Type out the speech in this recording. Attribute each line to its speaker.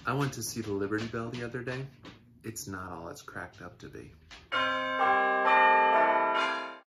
Speaker 1: I went to see the Liberty Bell the other day. It's not all it's cracked up to be.